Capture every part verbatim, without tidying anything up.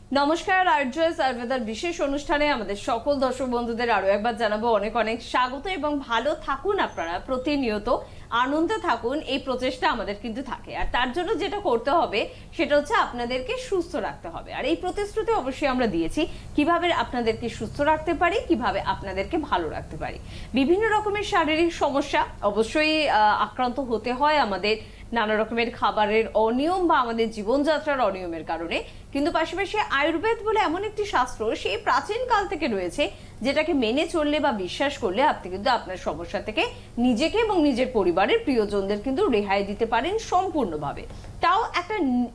নমস্কার, আর্যস আয়ুর্বেদার বিশেষ অনুষ্ঠানে আমাদের সকল দর্শক বন্ধুদের আরো একবার জানাবো অনেক অনেক স্বাগত এবং ভালো থাকুন। আপনারা প্রতিনিয়ত আনন্দে থাকুন, এই প্রচেষ্টা আমাদের কিন্তু থাকে। আর তার জন্য যেটা করতে হবে সেটা হচ্ছে আপনাদেরকে সুস্থ রাখতে হবে। আর এই প্রতিশ্রুতি অবশ্যই আমরা দিয়েছি কিভাবে আপনাদেরকে সুস্থ রাখতে পারি, কিভাবে আপনাদেরকে ভালো রাখতে পারি। বিভিন্ন রকমের শারীরিক সমস্যা অবশ্যই আক্রান্ত হতে হয় আমাদের নানা রকমের খাবারের অনিয়ম বা আমাদের জীবনযাত্রার অনিয়মের কারণে। কিন্তু পাশাপাশি আয়ুর্বেদ বলে এমন একটি শাস্ত্র সেই প্রাচীন কাল থেকে রয়েছে, যেটাকে মেনে চললে বা বিশ্বাস করলে আপনি কিন্তু আপনার সমস্যা থেকে নিজেকে এবং নিজের পরিবারের প্রিয়জনদের কিন্তু রেহাই দিতে পারেন সম্পূর্ণভাবে, তাও একটা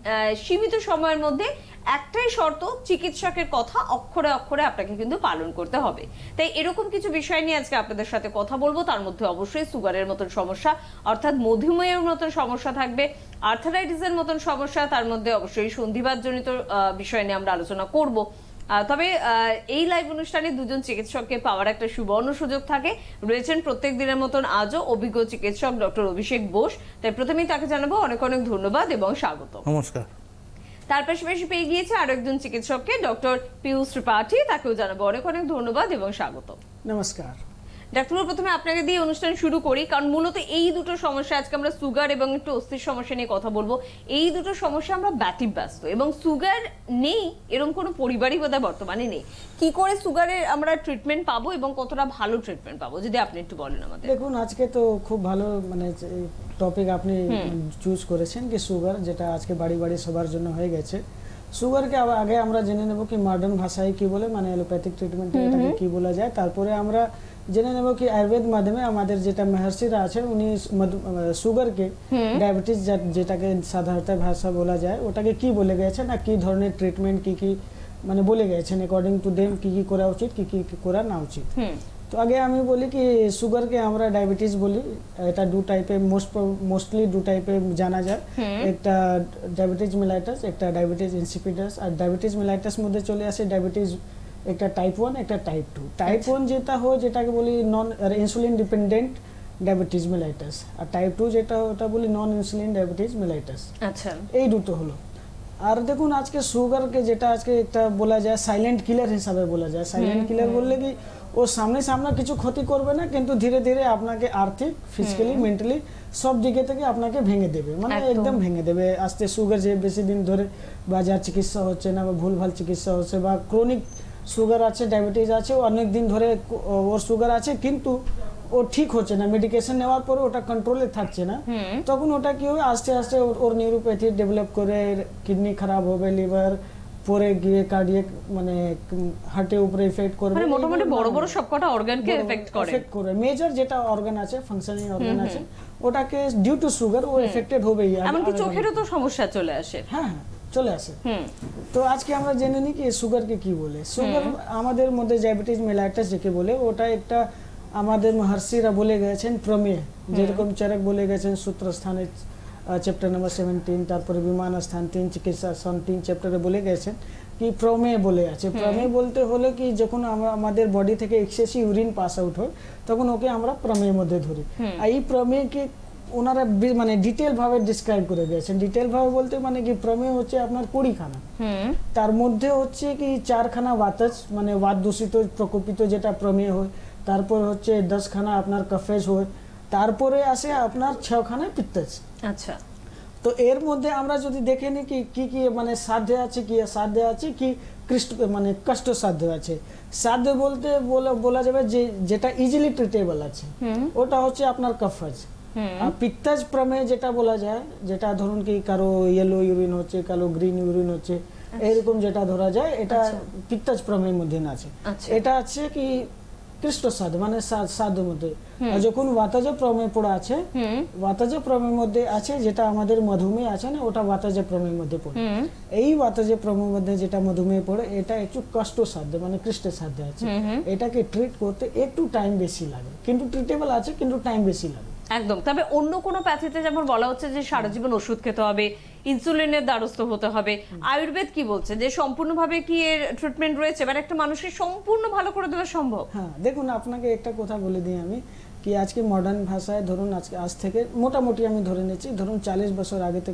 সীমিত সময়ের মধ্যে। একটাই শর্ত, চিকিৎসকের কথা অক্ষরে অক্ষরে আপনাকে কিন্তু পালন করতে হবে। তাই এরকম কিছু বিষয় নিয়ে আজকে আপনাদের সাথে কথা বলবো। তার মধ্যে অবশ্যই সুগারের মতন সমস্যা, অর্থাৎ মধুমেহের মতন সমস্যা থাকবে, আর্থারাইটিসের মতন সমস্যা, তার মধ্যে অবশ্যই সন্ধিবাত জনিত বিষয় নিয়ে আমরা আলোচনা করব। তবে এই লাইভ অনুষ্ঠানে দুজন চিকিৎসককে পাওয়ার একটা সুবর্ণ সুযোগ থাকে। রয়েছেন প্রত্যেক দিনের মতন আজও অভিজ্ঞ চিকিৎসক ডক্টর অভিষেক বোস। তাই প্রথমেই তাকে জানাবো অনেক অনেক ধন্যবাদ এবং স্বাগত। নমস্কার। তার পাশাপাশি পেয়ে গিয়েছে আরো একজন চিকিৎসককে, ডক্টর পীযূষ ত্রিপাঠী। তাকেও জানাবো অনেক অনেক ধন্যবাদ এবং স্বাগত। নমস্কার ডাক্তার, প্রথমে আপনাকে দিয়ে অনুষ্ঠান শুরু করি, কারণ মূলত এই দুটো সমস্যা আজকে আমরা সুগার এবং একটু অস্থির সমস্যা নিয়ে কথা বলবো। এই দুটো সমস্যা আমরা ব্যতিব্যস্ত, এবং সুগার নেই এরকম কোনো পরিবারই বোধহয় বর্তমানে নেই। কি করে সুগারের আমরা ট্রিটমেন্ট পাবো এবং কতটা ভালো ট্রিটমেন্ট পাবো, যদি আপনি একটু বলেন আমাদের। দেখুন, আজকে তো খুব ভালো মানে টপিক আপনি চুজ করেছেন কি সুগার, যেটা আজকে বাড়ি বাড়ি সবার জন্য হয়ে গেছে। সুগারকে আগে আমরা জেনে নেব কি মডার্ন ভাষায় কি বলে, মানে অ্যালোপ্যাথিক ট্রিটমেন্টে এটাকে কি বলা যায়। তারপরে আমরা জেনে নেব কি আয়ুর্বেদ মাধ্যমে আমাদের যেটা মহর্ষিরা আছেন উনি সুগারকে, ডায়াবেটিস যেটাকে সাধারণত ভাষা বলা যায়, ওটাকে কি বলে গেছেন আর কি ধরনের ট্রিটমেন্ট কি কি মানে বলে গেছেন অ্যাকর্ডিং টু দেম, কি কি করা উচিত কি কি করা না উচিত। তো আগে আমি বলি কি সুগারকে আমরা ডায়াবেটিস বলি। এটা দু টাইপে মোস্ট মোস্টলি দু টাইপে জানা যায়, একটা ডায়াবেটিস মেলাইটাস, একটা ডায়াবেটিস ইনসিপিডাস। আর ডায়াবেটিস মেলাইটাস মধ্যে চলে আসে ডায়াবেটিস একটা টাইপ ওয়ান, একটা টাইপ টু। টাইপ ওয়ান যেটা হয় যেটাকে বলি non insulin dependent diabetes mellitus, আর টাইপ টু যেটা ওটা বলি নন ইনসুলিন ডায়াবেটিস মেলাইটাস। আচ্ছা, এই দুটো হলো। আর দেখুন আজকে সুগারকে যেটা আজকে একটা বলা যায় সাইলেন্ট কিলার হিসাবে বলা যায়। সাইলেন্ট কিলার বললে কি ও সামনে সামনে কিছু ক্ষতি করবে না, কিন্তু ধীরে ধীরে আপনাকে আর্থিক, ফিজিক্যালি, মেন্টালি সব দিকে থেকে আপনাকে ভেঙে দেবে, মানে একদম ভেঙে দেবে। আস্তে সুগার যে বেশি দিন ধরে বাজার চিকিৎসা হচ্ছে না বা ভুলভাল চিকিৎসা হচ্ছে, বা ক্রনিক সুগার আছে, ডায়াবেটিস আছে, অনেক দিন ধরে ওর সুগার আছে কিন্তু ও ঠিক হচ্ছে না, মেডিকেশন নেওয়ার পরে ওটা কন্ট্রোলে থাকছে না, তখন ওটা কি হবে আস্তে আস্তে ওর নিউরোপ্যাথি ডেভেলপ করে কিডনি খারাপ হবে, লিভার পরে গিয়ে কার্ডিয়াক মানে হার্টের উপরে ইফেক্ট করবে, মানে মোটামুটি বড় বড় সবকটা অর্গানকে এফেক্ট করে এফেক্ট করে। মেজর যেটা অর্গান আছে, ফাংশনিং অর্গান আছে, ওটাকে ডিউ টু সুগার ও এফেক্টেড হবেই। এমনকি চোখেরও তো সমস্যা চলে আসে। হ্যাঁ চলে আসে। তো আজকে আমরা জেনে নিই কি সুগারকে কি বলে। সুগার আমাদের মধ্যে ডায়াবেটিস মেলাইটাস যাকে বলে, ওটা একটা আমাদের মহর্ষিরা বলে গেছেন প্রমেয়, যেরকম চরক বলে গেছেন সূত্রস্থানের চ্যাপ্টার নাম্বার সেভেন্টিন, তারপরে বিমান স্থান তিন, চিকিৎসা স্থান তিন চ্যাপ্টারে বলে গেছেন কি প্রমেয় বলে আছে। প্রমেয় বলতে হলে কি যখন আমাদের বডি থেকে এক্সেসিভ ইউরিন পাস আউট হয় তখন ওকে আমরা প্রমেয়ের মধ্যে ধরি। আর এই প্রমেয়কে ওনারা মানে ডিটেল ভাবে ডিসক্রাইব করে দিয়েছেন। ডিটেল ভাবে বলতে মানে কি প্রমেয় হচ্ছে আপনার কুড়িখানা, তার মধ্যে হচ্ছে কি চারখানা বাতাস মানে বাত দূষিত প্রকোপিত যেটা প্রমেয় হয়, তারপর হচ্ছে দশখানা আপনার কফেজ হয়, তারপরে আসে আপনার ছখানা পিত্তজ। আচ্ছা, তো এর মধ্যে আমরা যদি দেখে নিই কি কি কি মানে সাধ্য আছে, কি সাধ্য আছে, কি কষ্ট মানে কষ্ট সাধ্য আছে। সাধ্য বলতে বলা যাবে যে যেটা ইজিলি ট্রিটেবল আছে, ওটা হচ্ছে আপনার কফজ। আর পিত্তজ প্রমেয় যেটা বলা যায়, যেটা ধরুন কি কারো ইয়েলো ইউরিন হচ্ছে, কারো গ্রিন ইউরিন হচ্ছে, এরকম যেটা ধরা যায়, এটা পিত্তজ প্রমেয়ের মধ্যে না আছে। এটা আছে কি কৃষ্ট সাধ মানে সাধ্য মধ্যে। আর যখন বাতাজ প্রমেয় পড়া আছে, বাতাজ প্রমেয়ের মধ্যে আছে যেটা আমাদের মধুমেহ আছে না, ওটা বাতাজ প্রমেয়ের মধ্যে পড়ে। এই বাতাজ প্রমেয়ের মধ্যে যেটা মধুমেহ পড়ে, এটা একটু কষ্ট সাধ্য মানে কৃষ্ট সাধ্য আছে। এটাকে ট্রিট করতে একটু টাইম বেশি লাগে, কিন্তু ট্রিটেবল আছে, কিন্তু টাইম বেশি লাগে একদম। তবে অন্য কোনো প্যাথিতে যেমন বলা হচ্ছে যে সারা জীবন ওষুধ খেতে হবে, ইনসুলিনের দ্বারস্থ হতে হবে, আয়ুর্বেদ কি বলছে যে সম্পূর্ণভাবে কি এর ট্রিটমেন্ট রয়েছে, মানে একটা মানুষের সম্পূর্ণ ভালো করে দেওয়া সম্ভব? হ্যাঁ দেখুন, আপনাকে একটা কথা বলে দিই আমি কি আজকে মডার্ন ভাষায় ধরুন আজকে আজ থেকে মোটামুটি আমি ধরে নিচ্ছি ধরুন চাল্লিশ বছর আগে থেকে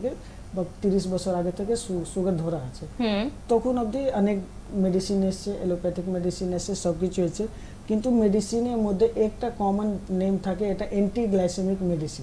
বা তিরিশ বছর আগে থেকে সুগার ধরা আছে। তখন অবধি অনেক মেডিসিন এসছে, এলোপ্যাথিক মেডিসিন এসছে, সব কিছু এসছে, কিন্তু মেডিসিনের মধ্যে একটা কমন নেম থাকে, এটা অ্যান্টি গ্লাইসেমিক মেডিসিন।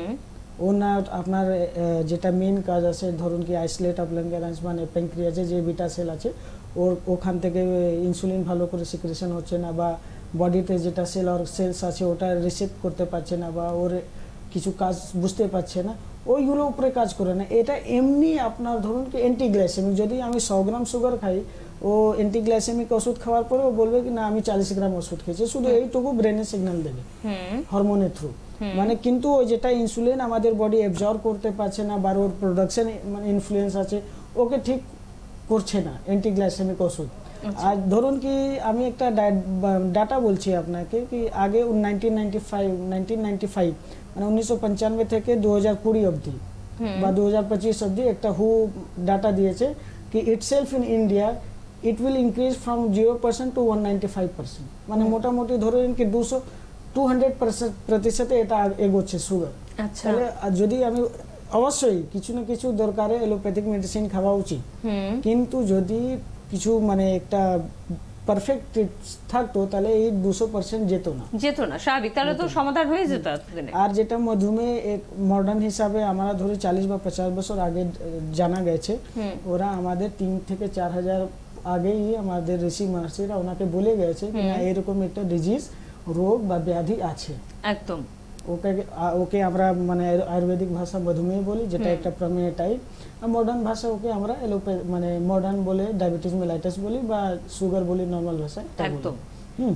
ও না আপনার যেটা মেন কাজ আছে, ধরুন কি আইসোলেট অফ ল্যাঙ্গারেন্স মানে প্যানক্রিয়াসে যে বিটা সেল আছে ওর ওখান থেকে ইনসুলিন ভালো করে সিক্রেশন হচ্ছে না, বা বডিতে যেটা সেল আর সেলস আছে ওটা রিসেপ্ট করতে পারছে না, বা ওর কিছু কাজ বুঝতে পারছে না, ওইগুলো উপরে কাজ করে না। এটা এমনি আপনার ধরুন কি অ্যান্টি গ্লাইসেমিক, যদি আমি শো গ্রাম সুগার খাই, ও অ্যান্টি গ্লাইসেমিক ওষুধ খাওয়ার পরে ও বলবে কি না আমি চালিশ গ্রাম ওষুধ খেয়েছি, শুধু এইটুকু ব্রেনে সিগন্যাল দেবে হরমোনের থ্রু। মানে কিন্তু ওই যেটা ইনসুলিন আমাদের বডি অ্যাবজর্ব করতে পারছে না, বা ওর প্রোডাকশন মানে ইনফ্লুয়েন্স আছে, ওকে ঠিক করছে না অ্যান্টি গ্লাইসেমিক ওষুধ। আর ধরুন কি আমি একটা ডাটা বলছি আপনাকে কি আগে nineteen ninety five nineteen ninety five মানে উনিশশো পঞ্চানব্বই থেকে দু হাজার কুড়ি অবধি বা দু হাজার পঁচিশ অবধি একটা হু ডাটা দিয়েছে কি itself in India it will increase from zero percent to one ninety five percent, মানে মোটামুটি ধরে নিন কি দুশো টু হান্ড্রেড প্রতিশতে এটা এগোচ্ছে সুগার। তাহলে যদি আমি অবশ্যই কিছু না কিছু দরকারে এলোপ্যাথিক মেডিসিন খাওয়া উচিত, কিন্তু যদি কিছু মানে একটা পারফেক্ট থাকতো তাহলে এই দুশো পার্সেন্ট যেত না যেত না স্বাভাবিক, তাহলে তো সমাধান হয়ে যেত। আর যেটা মধুমেহ এক মডার্ন হিসাবে আমরা ধরি চালিশ বা পঞ্চাশ বছর আগে জানা গেছে, ওরা আমাদের তিন থেকে চার হাজার আগেই আমাদের ঋষি মহর্ষিরা ওনাকে বলে গেছে কি না এরকম একটা ডিজিজ রোগ বা ব্যাধি আছে। একদম ওকে ওকে আমরা মানে আয়ুর্বেদিক ভাষা মধুমেহ বলি, যেটা একটা প্রমেয় টাইপ, আর মডার্ন ভাষা ওকে আমরা এলোপ্যাথি মানে মডার্ন বলে ডায়াবেটিস মেলাইটাস বলি, বা সুগার বলি নর্মাল ভাষায়। একদম। হুম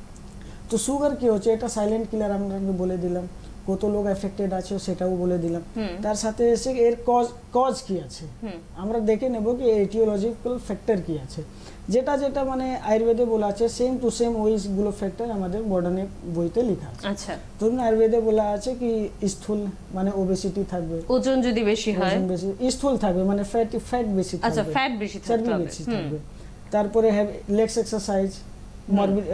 তো সুগার কি হচ্ছে, এটা সাইলেন্ট কিলার আমরা বলে দিলাম, কত লোক এফেক্টেড আছে সেটাও বলে দিলাম, তার সাথে এসে এর কজ কজ কি আছে আমরা দেখে নেব কি এটিওলজিক্যাল ফ্যাক্টর কি আছে, যেটা যেটা মানে আয়ুর্বেদে বলা আছে সেম টু সেম ওইগুলো ফ্যাক্টর আমাদের মডার্নের বইতে লেখা আছে। আচ্ছা ধরুন আয়ুর্বেদে বলা আছে কি স্থূল মানে ওবেসিটি থাকবে, ওজন যদি বেশি হয়, ওজন বেশি, স্থূল থাকবে মানে ফ্যাট ফ্যাট বেশি থাকবে, আচ্ছা ফ্যাট বেশি থাকবে। তারপরে legs exercise, morbid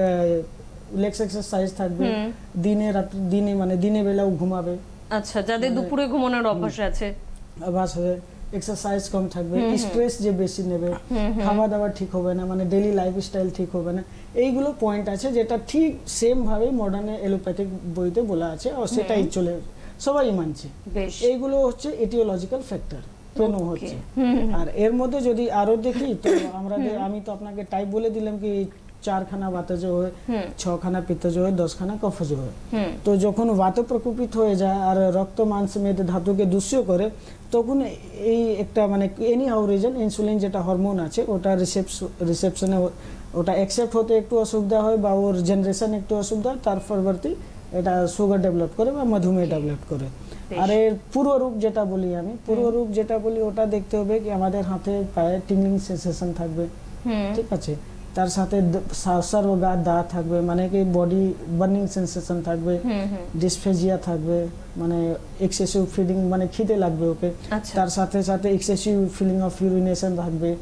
legs exercise থাকবে, দিনে রাত দিনে মানে দিনে বেলাও ঘুমাবে। আচ্ছা যাদের দুপুরে ঘুমানোর অভ্যাস আছে অভ্যাস হবে, এক্সারসাইজ কম থাকবে, স্ট্রেস যে বেশি নেবে, খাওয়া দাওয়া ঠিক হবে না, মানে ডেইলি লাইফস্টাইল ঠিক হবে না, এইগুলো পয়েন্ট আছে যেটা ঠিক সেম ভাবে মডার্ন এলোপ্যাথিক বইতে বলা আছে, আর সেটাই চলে সবাই মানছে। এইগুলো হচ্ছে এটিওলজিক্যাল ফ্যাক্টর কেন হচ্ছে। আর এর মধ্যে যদি আরো দেখি তো আমরা আমি তো আপনাকে টাইপ বলে দিলাম কি চারখানা বাতজ হয়, ছখানা পিত্তজ হয়, দশখানা কফজ হয়। তো যখন বাত প্রকোপিত হয়ে যায় আর রক্ত মাংস মেদে ধাতুকে দূষ্য করে, তখন এই একটা মানে এনি হাউ রিজন ইনসুলিন যেটা হরমোন আছে ওটা রিসেপশনে ওটা অ্যাকসেপ্ট হতে একটু অসুবিধা হয়, বা ওর জেনারেশন একটু অসুবিধা, তার পরবর্তী এটা সুগার ডেভেলপ করে বা মধুমেহ ডেভেলপ করে। আর এর পূর্বরূপ যেটা বলি আমি পূর্বরূপ যেটা বলি ওটা দেখতে হবে কি আমাদের হাতে পায়ে টিংলিং সেন্সেশন থাকবে, ঠিক আছে, তার সাথে সর্ব গা দা থাকবে, মানে কি বডি বার্নিং সেন্সেশন থাকবে, ডিসফেজিয়া থাকবে, মানে এক্সেসিভ ফিলিং মানে খিদে লাগবে ওকে, তার সাথে সাথে এক্সেসিভ ফিলিং অফ ইউরিনেশন থাকবে,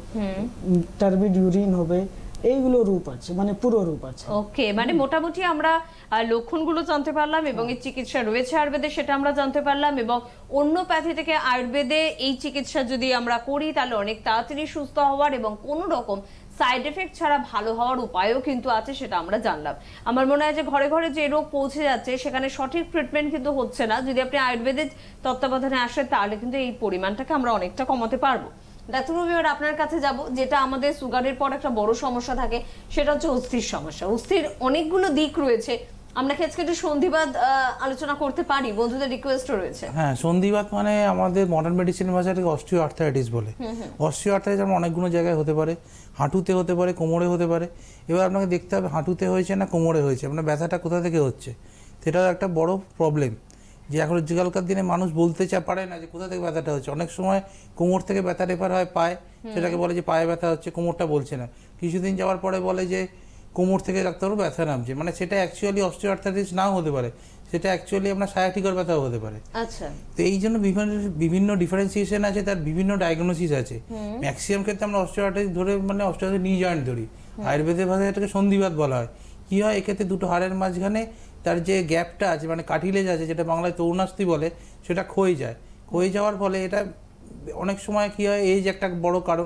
টার্বিড ইউরিন হবে, এইগুলো রূপ আছে মানে পুরো রূপ আছে। ওকে, মানে মোটামুটি আমরা লক্ষণগুলো জানতে পারলাম এবং এর চিকিৎসা রয়েছে আয়ুর্বেদে সেটা আমরা জানতে পারলাম, এবং অন্য প্যাথি থেকে আয়ুর্বেদে এই চিকিৎসা যদি আমরা করি তাহলে অনেক তাড়াতাড়ি সুস্থ হওয়ার এবং কোনো রকম সাইড এফেক্ট ছাড়া ভালো হওয়ার উপায়ও কিন্তু আছে, সেটা আমরা জানলাম। আমার মনে হয় যে ঘরে ঘরে যে রোগ পৌঁছে যাচ্ছে সেখানে সঠিক ট্রিটমেন্ট কিন্তু হচ্ছে না, যদি আপনি আয়ুর্বেদের তত্ত্বাবধানে আসেন তাহলে কিন্তু এই পরিমাণটাকে আমরা অনেকটা কমাতে পারবো। ডাক্তারবাবু এবার আপনার কাছে যাব, যেটা আমাদের সুগারের পর একটা বড় সমস্যা থাকে সেটা হচ্ছে অস্থির সমস্যা। অস্থির অনেকগুলো দিক রয়েছে, আমরা কি আজকে একটু সন্ধিবাত আলোচনা করতে পারি? বন্ধুদের রিকোয়েস্টও রয়েছে। হ্যাঁ, সন্ধিবাত মানে আমাদের মডার্ন মেডিসিন ভাষাটাকে অস্টিও আর্থারাইটিস বলে। অস্টিও আর্থারাইটিস যেমন অনেকগুলো জায়গায় হতে পারে, হাঁটুতে হতে পারে, কোমরে হতে পারে। এবার আপনাকে দেখতে হবে হাঁটুতে হয়েছে না কোমরে হয়েছে, আপনার ব্যথাটা কোথা থেকে হচ্ছে, সেটাও একটা বড় প্রবলেম। যে এখন আজকালকার দিনে মানুষ বলতে চা পারে না যে কোথা থেকে ব্যথাটা হচ্ছে। অনেক সময় কোমর থেকে ব্যথা রেফার হয় পায়ে, সেটাকে বলে যে পায়ে ব্যথা হচ্ছে, কোমরটা বলছে না। কিছুদিন যাওয়ার পরে বলে যে কোমর থেকে ডাক্তারও ব্যথা নামছে, মানে সেটা অ্যাকচুয়ালি অস্টিও আর্থারাইটিস নাও হতে পারে, সেটা অ্যাকচুয়ালি আপনার সায়াটিকার ব্যথাও হতে পারে। আচ্ছা, তো এই জন্য বিভিন্ন বিভিন্ন ডিফারেন্সিয়েশন আছে, তার বিভিন্ন ডায়াগনোসিস আছে। ম্যাক্সিমাম ক্ষেত্রে আমরা অস্টিও আর্থারাইটিস ধরে মানে অস্টিও আর্থারাইটিস নি জয়েন্ট ধরি, আয়ুর্বেদের ভাষায় এটাকে সন্ধিবাত বলা হয়। কি হয়, এক্ষেত্রে দুটো হাড়ের মাঝখানে তার যে গ্যাপটা আছে মানে কার্টিলেজ আছে, যেটা বাংলায় তরুণাস্থি বলে, সেটা ক্ষয়ে যায়। ক্ষয়ে যাওয়ার ফলে এটা অনেক সময় কি হয়, এজ একটা বড় কারণ,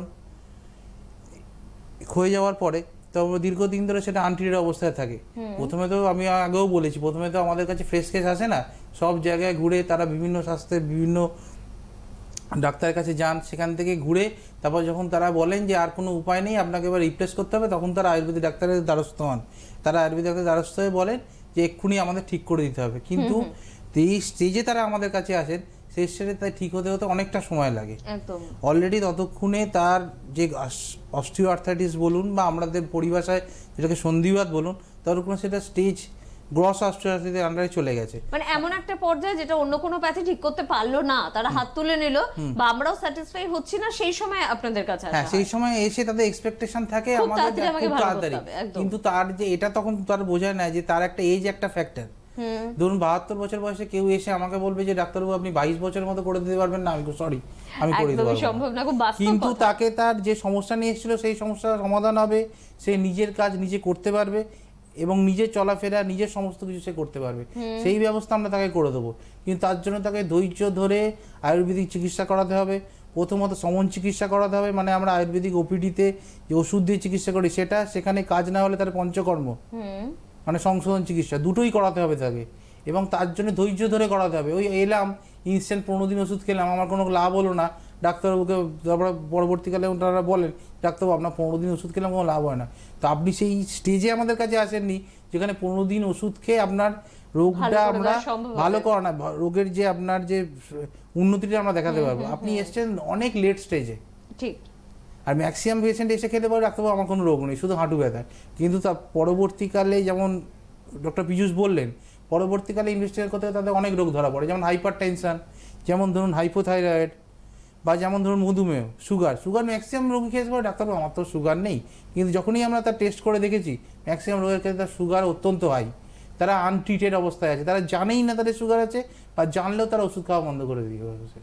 হয়ে যাওয়ার পরে তো দীর্ঘদিন ধরে সেটা আনট্রিটেড অবস্থায় থাকে। প্রথমে তো আমি আগেও বলেছি, প্রথমে তো আমাদের কাছে ফ্রেশ কেস আসে না, সব জায়গায় ঘুরে তারা বিভিন্ন স্বাস্থ্যের বিভিন্ন ডাক্তারের কাছে যান, সেখান থেকে ঘুরে তারপর যখন তারা বলেন যে আর কোনো উপায় নেই, আপনাকে এবার রিপ্লেস করতে হবে, তখন তারা আয়ুর্বেদিক ডাক্তারের দ্বারস্থ হন। তারা আয়ুর্বেদিক ডাক্তারের দ্বারস্থ হয়ে বলেন যে এক্ষুনি আমাদের ঠিক করে দিতে হবে। কিন্তু এই স্টেজে তারা আমাদের কাছে আসেন, সেই স্টেজে তাই ঠিক হতে হতে অনেকটা সময় লাগে। অলরেডি ততক্ষণে তার যে অস্টিও আর্থাইটিস বলুন বা আমাদের পরিভাষায় যেটাকে সন্ধিবাত বলুন, ততক্ষণে সেটা স্টেজ গ্রস অস্টিওআর্থ্রাইটিসের আন্ডারে চলে গেছে। মানে এমন একটা পর্যায়ে যেটা অন্য কোনো প্যাথি ঠিক করতে পারলো না, তারা হাত তুলে নিল বা আমরাও স্যাটিসফাই হচ্ছি না, সেই সময় আপনাদের কাছে আসা। হ্যাঁ, সেই সময় এসে তাদের এক্সপেকটেশন থাকে আমাদের খুব তাড়াতাড়ি, কিন্তু তার যে এটা তখন তার বোঝায় না যে তার একটা এজ একটা ফ্যাক্টর। ধরুন বাহাত্তর বছর বয়সে কেউ এসে আমাকে বলবে যে ডাক্তারবাবু আপনি বাইশ বছরের মতো করে দিতে পারবেন না, আমি সরি আমি করে দিতে পারবো না। কিন্তু তাকে তার যে সমস্যা নিয়ে এসেছিল সেই সমস্যার সমাধান হবে, সে নিজের কাজ নিজে করতে পারবে এবং নিজের চলাফেরা নিজের সমস্ত কিছু সে করতে পারবে, সেই ব্যবস্থা আমরা তাকে করে দেবো। কিন্তু তার জন্য তাকে ধৈর্য ধরে আয়ুর্বেদিক চিকিৎসা করাতে হবে। প্রথমত সমন চিকিৎসা করাতে হবে, মানে আমরা আয়ুর্বেদিক ওপিডিতে যে ওষুধ দিয়ে চিকিৎসা করি সেটা, সেখানে কাজ না হলে তার পঞ্চকর্ম মানে সংশোধন চিকিৎসা দুটোই করাতে হবে তাকে, এবং তার জন্য ধৈর্য ধরে করাতে হবে। ওই এলাম ইনস্ট্যান্ট পনেরো দিন ওষুধ খেলাম, আমার কোনো লাভ হলো না, ডাক্তারবাবুকে তারপরে পরবর্তীকালে তারা বলেন ডাক্তারবাবু আপনার পনেরো দিন ওষুধ খেলাম কোনো লাভ হয় না। তো আপনি সেই স্টেজে আমাদের কাছে আসেননি যেখানে পনেরো দিন ওষুধ খেয়ে আপনার রোগটা আমরা ভালো করা না, রোগের যে আপনার যে উন্নতিটা আমরা দেখাতে পারবো। আপনি এসছেন অনেক লেট স্টেজে, ঠিক। আর ম্যাক্সিমাম পেশেন্ট এসে খেতে পারে ডাক্তারবাবু আমার কোনো রোগ নেই, শুধু হাঁটু ব্যথা, কিন্তু তার পরবর্তীকালে যেমন ডক্টর পীযূষ বললেন, পরবর্তীকালে ইনভেস্টিগেট করতে তাদের অনেক রোগ ধরা পড়ে, যেমন হাইপার টেনশন, যেমন ধরুন হাইপোথাইরয়েড, বা যেমন ধরুন মধুমেহ, সুগার। সুগার ম্যাক্সিমাম রোগী খেয়ে পরে ডাক্তারবাবু আমার তো সুগার নেই, কিন্তু যখনই আমরা তার টেস্ট করে দেখেছি ম্যাক্সিমাম রোগের ক্ষেত্রে তার সুগার অত্যন্ত হাই, তারা আনট্রিটেড অবস্থায় আছে, তারা জানেই না তাদের সুগার আছে, বা জানলেও তারা ওষুধ খাওয়া বন্ধ করে দিয়ে বসে।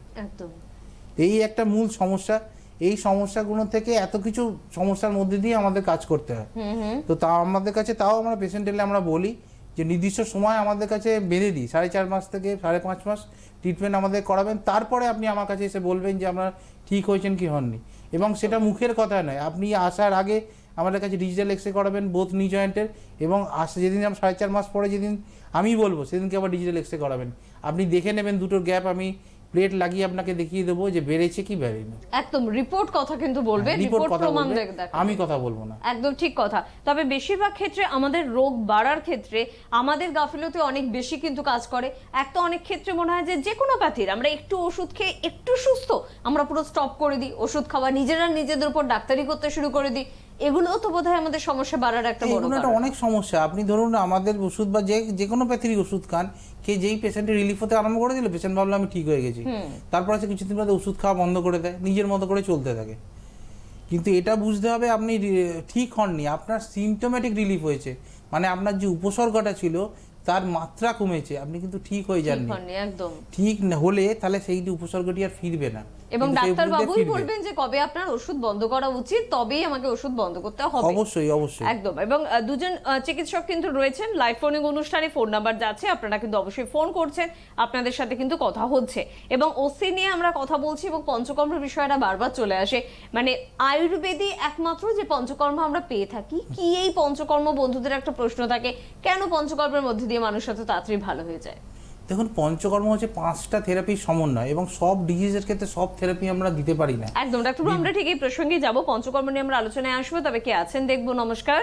এই একটা মূল সমস্যা। এই সমস্যাগুলো থেকে এত কিছু সমস্যার মধ্যে দিয়ে আমাদের কাজ করতে হয়। তো তা আমাদের কাছে তাও আমরা পেশেন্ট এলে আমরা বলি যে নির্দিষ্ট সময় আমাদের কাছে বেঁধে দিই, সাড়ে চার মাস থেকে সাড়ে পাঁচ মাস ট্রিটমেন্ট আমাদের করাবেন, তারপরে আপনি আমার কাছে এসে বলবেন যে আপনার ঠিক হয়েছেন কি হননি। এবং সেটা মুখের কথা নয়, আপনি আসার আগে আমাদের কাছে ডিজিটাল এক্সরে করাবেন বোথ নি জয়েন্টের, এবং আসে যেদিন সাড়ে চার মাস পরে যেদিন আমি বলবো সেদিনকে আবার ডিজিটাল এক্সরে করাবেন। আপনি দেখে নেবেন দুটোর গ্যাপ, আমি প্লেট লাগিয়ে আপনাকে দেখিয়ে দেবো যে বেড়েছে কি বেড়েনি। একদম রিপোর্ট কথা কিন্তু বলবে, রিপোর্ট প্রমাণ দেখবে, আমি কথা বলবো না। একদম ঠিক কথা। তবে বেশিরভাগ ক্ষেত্রে আমাদের রোগ বাড়ার ক্ষেত্রে আমাদের গাফিলতি অনেক বেশি কিন্তু কাজ করে। এক তো অনেক ক্ষেত্রে মনে হয় যে যে কোনো প্যাথির আমরা একটু ওষুধ খেয়ে একটু সুস্থ আমরা পুরো স্টপ করে দিই, ওষুধ খাওয়া নিজেরা নিজেদের উপর ডাক্তারি করতে শুরু করে দিই। এগুলো তো বোধহয় আমাদের সমস্যা বাড়ার একটা বড় কারণ। এটা অনেক সমস্যা। আপনি ধরুন আমাদের ওষুধ বা যে যে কোনো প্যাথির ওষুধ খান, কে যেই পেশেন্টের রিলিফ হতে আরম্ভ করে দিল, পেশেন্ট ভাবলো আমি ঠিক হয়ে গেছি, তারপর আছে কিছুদিন বাদে ওষুধ খাওয়া বন্ধ করে দেয়, নিজের মতো করে চলতে থাকে। কিন্তু এটা বুঝতে হবে আপনি ঠিক হননি, আপনার সিমটোম্যাটিক রিলিফ হয়েছে, মানে আপনার যে উপসর্গটা ছিল তার মাত্রা কমেছে, আপনি কিন্তু ঠিক হয়ে যাননি। একদম ঠিক হলে তাহলে সেই উপসর্গটি আর ফিরবে না, এবং ডাক্তার বাবুই বলবেন যে কবে আপনার ওষুধ বন্ধ করা উচিত, তবেই আমাকে ওষুধ বন্ধ করতে হবে। অবশ্যই অবশ্যই একদম। এবং দুজন চিকিৎসক কিন্তু রয়েছেন লাইভ ফোনিং অনুষ্ঠানে, ফোন নাম্বার যাচ্ছে, আপনারা কিন্তু অবশ্যই ফোন করছেন, আপনাদের সাথে কিন্তু কথা হচ্ছে। এবং ওসি নিয়ে আমরা কথা বলছি এবং পঞ্চকর্মের বিষয়টা বারবার চলে আসে, মানে আয়ুর্বেদে একমাত্র যে পঞ্চকর্ম আমরা পেয়ে থাকি, কি এই পঞ্চকর্ম বন্ধুদের একটা প্রশ্ন থাকে, কেন পঞ্চকর্মের মধ্যে দিয়ে মানুষ এত তাড়াতাড়ি ভালো হয়ে যায়? দেখুন, পঞ্চকর্ম হচ্ছে পাঁচটা থেরাপির সমন্বয়, এবং সব ডিজিজের ক্ষেত্রে সব থেরাপি আমরা দিতে পারি না। একদম ডাক্তারবাবু, আমরা ঠিক এই প্রসঙ্গে যাব, পঞ্চকর্ম নিয়ে আমরা আলোচনায় আসবো। তবে কে আছেন দেখবো। নমস্কার।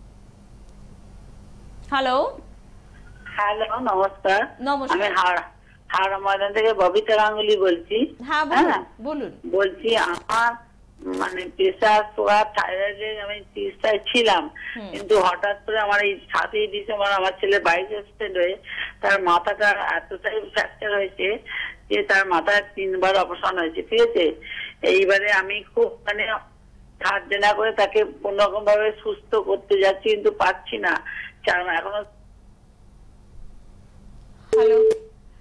হ্যালো হ্যালো নমস্কার। নমস্কার, আমি হাওড়া ময়দান থেকে ববিতা গাঙ্গুলি বলছি। হ্যাঁ বলুন। বলছি আমার মানে প্রেসার সুগার থাইরয়েডের আমি চিকিৎসায় ছিলাম, কিন্তু হঠাৎ করে আমার এই সাতই ডিসেম্বর আমার ছেলে বাইশ অ্যাক্সিডেন্ট হয়ে তার মাথাটা এতটাই ফ্র্যাকচার হয়েছে যে তার মাথায় তিনবার অপারেশন হয়েছে, ঠিক আছে। এইবারে আমি খুব মানে ধার দেনা করে তাকে কোন রকম ভাবে সুস্থ করতে যাচ্ছি, কিন্তু পাচ্ছি না, এখনো। হ্যালো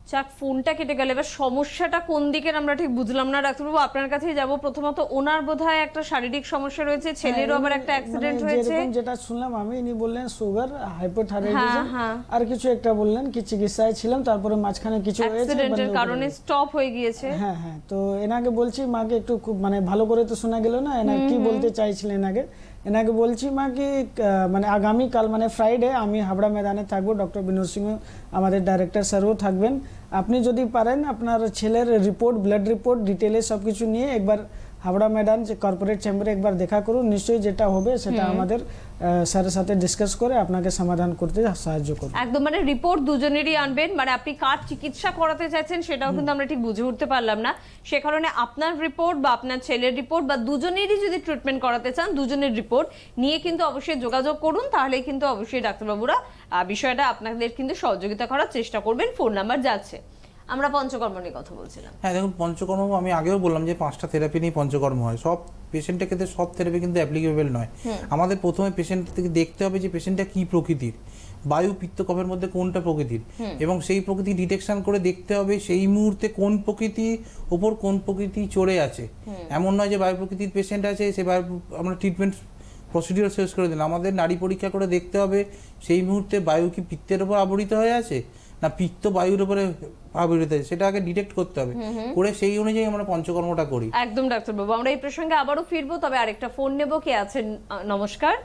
যাক, ফোনটা কেটে গেল। এবার সমস্যাটা কোন দিকের আমরা ঠিক বুঝলাম না। ডাক্তারবাবু আপনার কাছেই যাব। প্রথমত ওনার বোধহয় একটা শারীরিক সমস্যা রয়েছে, ছেলেরও আবার একটা অ্যাক্সিডেন্ট হয়েছে, যেটা শুনলাম আমি। ইনি বললেন সুগার, হাইপোথাইরয়েডিজম, আর কিছু একটা বললেন কি চিকিৎসায় ছিলাম, তারপরে মাঝখানে কিছু হয়েছে, অ্যাক্সিডেন্টের কারণে স্টপ হয়ে গিয়েছে। হ্যাঁ হ্যাঁ, তো এনাকে বলছি মাকে একটু খুব মানে ভালো করে তো শোনা গেল না, এনা কি বলতে চাইছিলেন আগে। এনাকে বলছি মা কি মানে আগামীকাল মানে ফ্রাইডে আমি হাবড়া ময়দানে থাকবো, ডক্টর বিনোদ সিংহ আমাদের ডাইরেক্টর স্যারও থাকবেন। আপনি যদি পারেন আপনার ছেলের রিপোর্ট, ব্লাড রিপোর্ট ডিটেলে সব কিছু নিয়ে একবার হাবড়া ময়দান যে কর্পোরেট চেম্বারে একবার দেখা করুন। নিশ্চয়ই যেটা হবে সেটা আমাদের স্যারের সাথে ডিসকাস করে আপনাকে সমাধান করতে সাহায্য করব। একদম, মানে রিপোর্ট দুজনেরই আনবেন। মানে আপনি কার চিকিৎসা করাতে চাইছেন সেটাও কিন্তু আমরা ঠিক বুঝে উঠতে পারলাম না। সে কারণে আপনার রিপোর্ট বা আপনার ছেলের রিপোর্ট বা দুজনেরই যদি ট্রিটমেন্ট করাতে চান, দুজনের রিপোর্ট নিয়ে কিন্তু অবশ্যই যোগাযোগ করুন। তাহলে কিন্তু অবশ্যই ডাক্তারবাবুরা বিষয়টা আপনাদের কিন্তু সহযোগিতা করার চেষ্টা করবেন। ফোন নাম্বার যাচ্ছে। আমরা পঞ্চকর্ম নিয়ে কথা বলছিলাম। হ্যাঁ দেখুন, পঞ্চকর্ম আমি আগেও বললাম যে পাঁচটা থেরাপি নিয়ে পঞ্চকর্ম হয়। সব পেশেন্টের ক্ষেত্রে সব থেরাপি কিন্তু অ্যাপ্লিকেবল নয়। আমাদের প্রথমে পেশেন্ট থেকে দেখতে হবে যে পেশেন্টটা কি প্রকৃতির, বায়ু পিত্ত কফের মধ্যে কোনটা প্রকৃতির, এবং সেই প্রকৃতি ডিটেকশন করে দেখতে হবে সেই মুহূর্তে কোন প্রকৃতির ওপর কোন প্রকৃতি চড়ে আছে। এমন নয় যে বায়ু প্রকৃতির পেশেন্ট আছে সে বায়ু আমরা ট্রিটমেন্ট প্রসিডিওর শেষ করে দিলাম। আমাদের নাড়ি পরীক্ষা করে দেখতে হবে সেই মুহূর্তে বায়ু কি পিত্তের উপর আবরিত হয়ে আছে না পিত্ত বায়ুর উপরে আবরিত আছে, সেটা আগে ডিটেক্ট করতে হবে। করে সেই অনুযায়ী আমরা পঞ্চকর্মটা করি। একদম ডাক্তারবাবু, আমরা এই প্রসঙ্গে আবারও ফিরবো, তবে আরেকটা ফোন নেব। কে আছেন? নমস্কার।